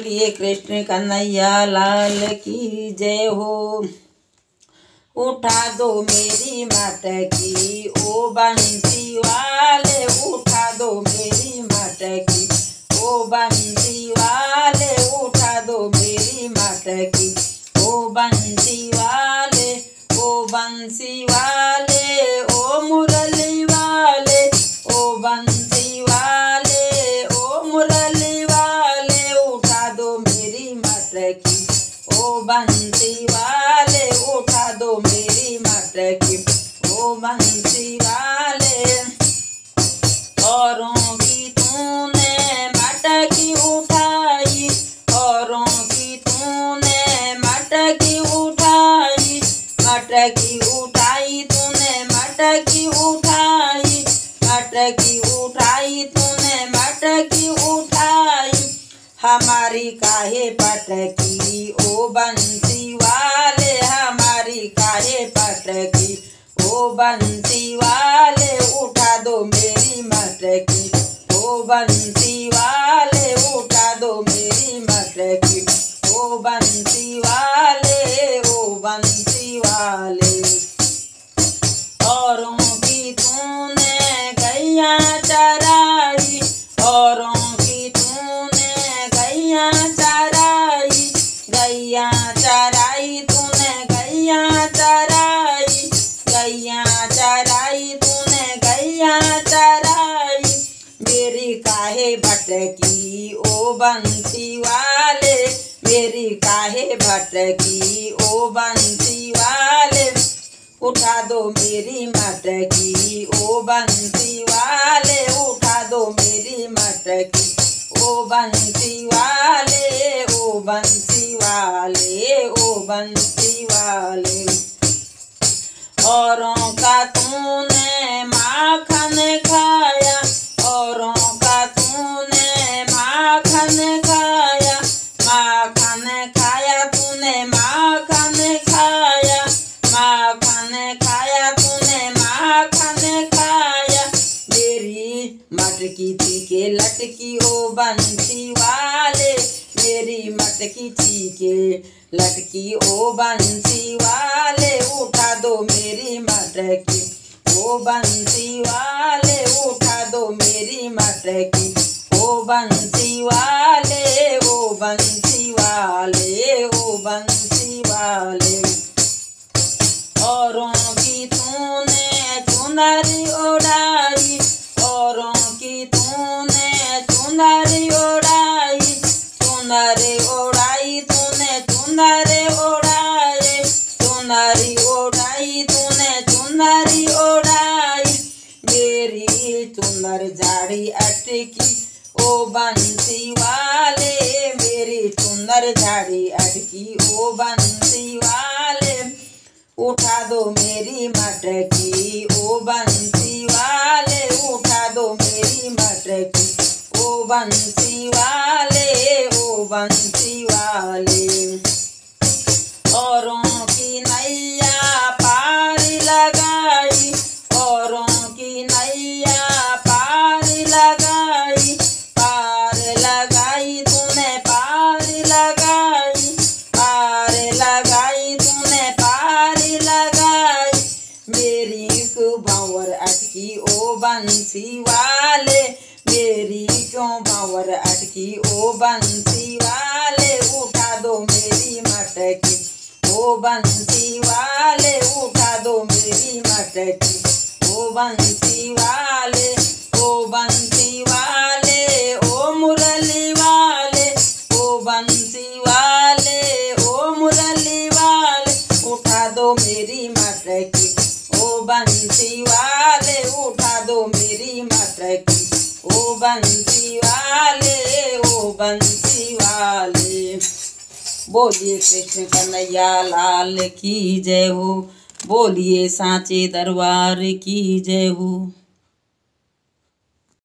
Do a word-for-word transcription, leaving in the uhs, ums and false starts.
बोलिए कृष्ण कन्हैया लाल की जय हो। उठा दो मेरी मटकी ओ बंसी वाले, उठा दो मेरी मटकी ओ बंसी वाले, उठा दो मेरी मटकी ओ बंसी वाले, ओ बंसी वाले, ओ मुरली वाले, ओ बंसी वाले, ओ मुरली वाले, उठा दो मेरी मटकी ओ बंसी वाले, उठा दो मेरी मटकी ओ बंसी वाले। औरों की तूने मटकी उठाई, औरों की तूने मटकी उठाई, मटकी उठाई तूने मटकी उठाई, मटकी उठाई तूने मटकी उठाई, हमारी काहे पटकी ओ बंसी वाले, हमारी काहे पटकी ओ बंसी वाले, उठा दो मेरी मटकी ओ बंसी वाले, उठा दो मेरी मटकी ओ बंसी वाले, ओ बंसी वाले। औरों की तूने गैया चराई, औरों की तूने गैया चराई, गैया चराई तूने गैया चराई, गैया चराई तूने गैया चराई, मेरी काहे भटकी ओ बंसी वाले, मेरी काहे भटकी ओ बंसी वाले, उठा दो मेरी मटकी ओ बंसी वाले, उठा दो मेरी मटकी ओ बंसी वाले, ओ बंसी वाले, ओ बंसी वाले। औरों का तूने माखन खाया, औरों का तूने माखन खाया, माखन खाया तूने माखन खाया, माखन खाया तूने माखन खाया, मेरी मटकी थी के लटकी ओ बंसी वाले, मेरी मटकी थी के लटकी ओ बंसी वाले, उठा दो मेरी मटकी ओ बंसी वाले, उठा दो मेरी मटकी ओ बंसी वाले, ओ बंसी वाले, ओ बंसी वाले। औरों की तूने चुनरी ओढ़ाई, औरों की तूने चुनरी ओढ़ाई, चुनरी ओढ़ाई तूने चुनरी ओढ़ाई, चुनरी ओढ़ाई तूने चुनरी ओढ़ाई, मेरी चुनर झाड़ी अटकी ओ बंसी वाले, मेरी चुनर झाड़ी अटकी ओ बंसी वाले, उठा दो मेरी मटकी ओ बंसी वाले, उठा दो मेरी मटकी ओ बंसी वाले, ओ बंसी वाले। औरों की नैया पार लगाई, औरों की नैया पार लगाई, पार लगाई तूने पार लगाई, पार लगाई तूने पार लगाई, मेरी क्यों भंवर अटकी ओ बंसी वाले, मेरी क्यों भंवर अटकी ओ बंसी वाले, उठा दो मेरी मटकी ओ बंसी वाले, उठा दो मेरी मटकी ओ बंसी वाले, ओ बंसी वाले, ओ मुरली वाले, ओ बंसी वाले, ओ मुरली वाले, उठा दो मेरी मटकी ओ बंसी वाले, उठा दो मेरी मटकी ओ बंसी वाले, ओ बंसी वाले। बोलिए कृष्ण कन्हैया लाल की जय हो, बोलिए सांचे दरबार की जय हो।